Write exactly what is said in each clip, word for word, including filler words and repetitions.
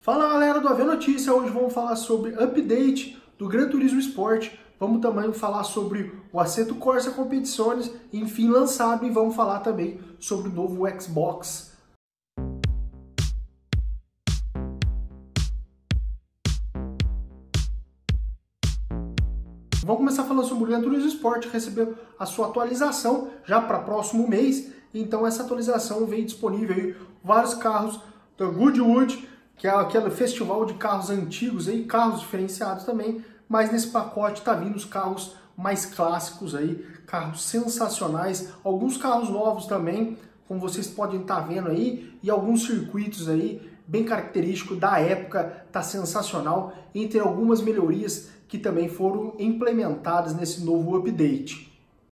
Fala galera do A V Notícia, hoje vamos falar sobre update do Gran Turismo Sport, vamos também falar sobre o Assetto Corsa Competizione, enfim lançado, e vamos falar também sobre o novo Xbox. Vamos começar falando sobre o Gran Turismo Sport, que recebeu a sua atualização já para próximo mês, então essa atualização veio disponível aí vários carros da Goodwood, que é aquele festival de carros antigos, aí, carros diferenciados também, mas nesse pacote tá vindo os carros mais clássicos aí, carros sensacionais, alguns carros novos também, como vocês podem estar vendo aí, e alguns circuitos aí, bem característico da época, tá sensacional, entre algumas melhorias que também foram implementadas nesse novo update.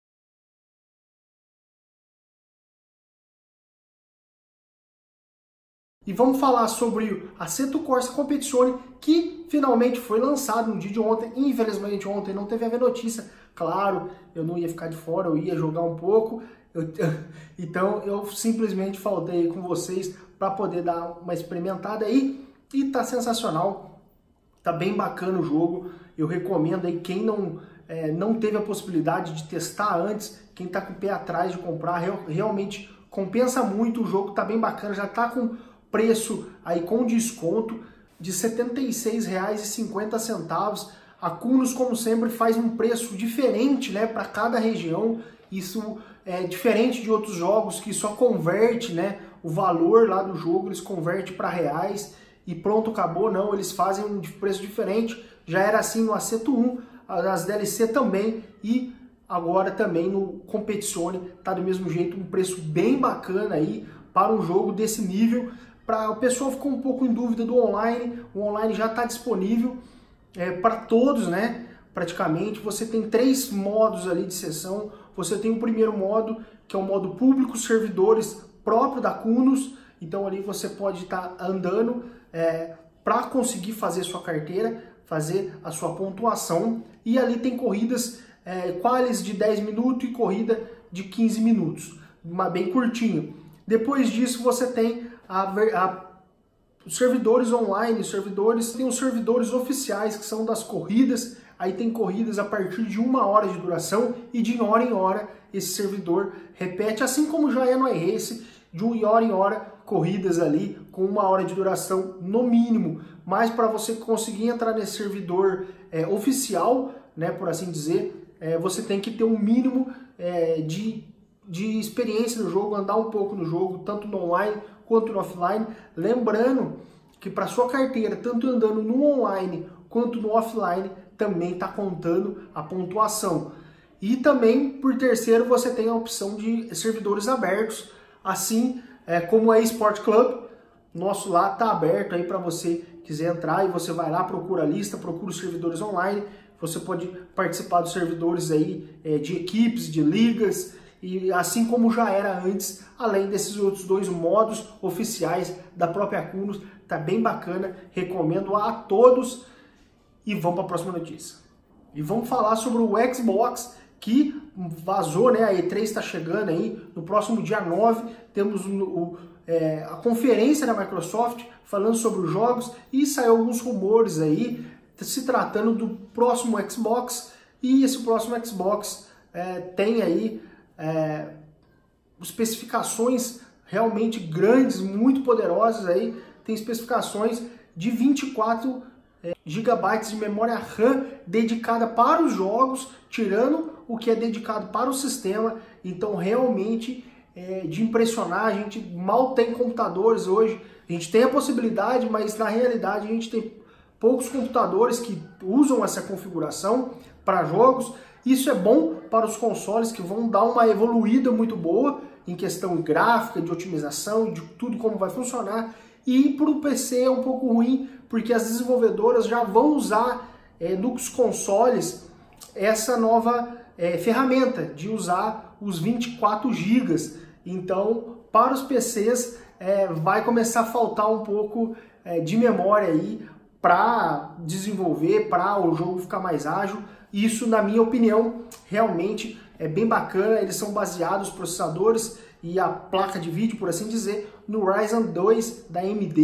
E vamos falar sobre o Assetto Corsa Competizione, que finalmente foi lançado no dia de ontem. Infelizmente ontem não teve a ver notícia. Claro, eu não ia ficar de fora, eu ia jogar um pouco. Eu, então eu simplesmente faltei com vocês para poder dar uma experimentada aí. E tá sensacional, tá bem bacana o jogo. Eu recomendo aí quem não, é, não teve a possibilidade de testar antes, quem tá com o pé atrás de comprar, real, realmente compensa muito. O jogo tá bem bacana, já tá com preço aí com desconto de setenta e seis reais e cinquenta centavos. A Cunos, como sempre, faz um preço diferente, né, para cada região. Isso é diferente de outros jogos que só converte, né, o valor lá do jogo, eles convertem para reais e pronto, acabou. Não, eles fazem um preço diferente. Já era assim no Assetto um, as D L C também, e agora também no Competizione tá do mesmo jeito, um preço bem bacana aí para um jogo desse nível. Pra, o pessoal ficou um pouco em dúvida do online, o online já está disponível é, para todos, né? Praticamente, você tem três modos ali de sessão. Você tem o primeiro modo, que é o modo público, servidores próprio da Cunos. Então ali você pode estar tá andando é, para conseguir fazer sua carteira, fazer a sua pontuação. E ali tem corridas, é, quales de dez minutos e corrida de quinze minutos, uma bem curtinho. Depois disso você tem A, a, os servidores online, os servidores, tem os servidores oficiais que são das corridas. Aí tem corridas a partir de uma hora de duração e de hora em hora esse servidor repete, assim como já é no iRace, de hora em hora, corridas ali com uma hora de duração no mínimo. Mas para você conseguir entrar nesse servidor é, oficial, né, por assim dizer, é, você tem que ter um mínimo é, de, de experiência no jogo, andar um pouco no jogo, tanto no online quanto no offline. Lembrando que para sua carteira, tanto andando no online quanto no offline, também está contando a pontuação. E também, por terceiro, você tem a opção de servidores abertos, assim é, como a Sport Club. Nosso lá está aberto aí para você quiser entrar, e você vai lá, procura a lista, procura os servidores online. Você pode participar dos servidores aí é, de equipes, de ligas, e assim como já era antes, além desses outros dois modos oficiais da própria Cunos. Tá bem bacana, recomendo a todos. E vamos para a próxima notícia. E vamos falar sobre o Xbox, que vazou, né? A E três está chegando aí, no próximo dia nove, temos o, o, é, a conferência da Microsoft falando sobre os jogos, e saiu alguns rumores aí, se tratando do próximo Xbox, e esse próximo Xbox é, tem aí É, especificações realmente grandes, muito poderosas aí. Tem especificações de vinte e quatro é, gigabytes de memória RAM dedicada para os jogos, tirando o que é dedicado para o sistema. Então realmente é de impressionar. A gente mal tem computadores hoje, a gente tem a possibilidade, mas na realidade a gente tem poucos computadores que usam essa configuração para jogos. Isso é bom para os consoles, que vão dar uma evoluída muito boa em questão gráfica, de otimização, de tudo como vai funcionar. E para o P C é um pouco ruim, porque as desenvolvedoras já vão usar é, nos consoles essa nova é, ferramenta de usar os vinte e quatro gigas. Então, para os P Cs é, vai começar a faltar um pouco é, de memória aí para desenvolver, para o jogo ficar mais ágil. Isso, na minha opinião, realmente é bem bacana. Eles são baseados, os processadores e a placa de vídeo, por assim dizer, no Ryzen dois da A M D,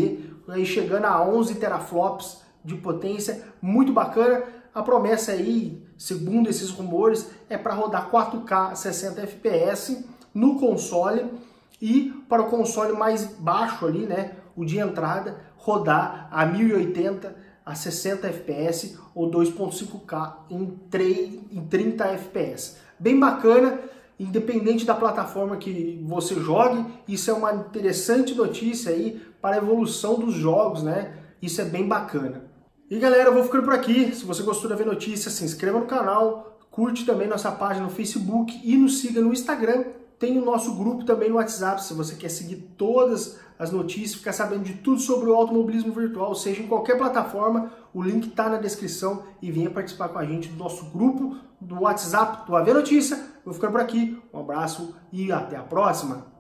aí chegando a onze teraflops de potência, muito bacana. A promessa aí, segundo esses rumores, é para rodar quatro K a sessenta F P S no console e para o console mais baixo ali, né, o de entrada, rodar a mil e oitenta a sessenta F P S ou dois ponto cinco K em trinta F P S. Bem bacana, independente da plataforma que você jogue, isso é uma interessante notícia aí para a evolução dos jogos, né? Isso é bem bacana. E galera, eu vou ficando por aqui. Se você gostou da V Notícias, se inscreva no canal, curte também nossa página no Facebook e nos siga no Instagram. Tem o nosso grupo também no WhatsApp, se você quer seguir todas as notícias, ficar sabendo de tudo sobre o automobilismo virtual, seja em qualquer plataforma, o link está na descrição e venha participar com a gente do nosso grupo do WhatsApp do A V Notícia. Vou ficando por aqui, um abraço e até a próxima!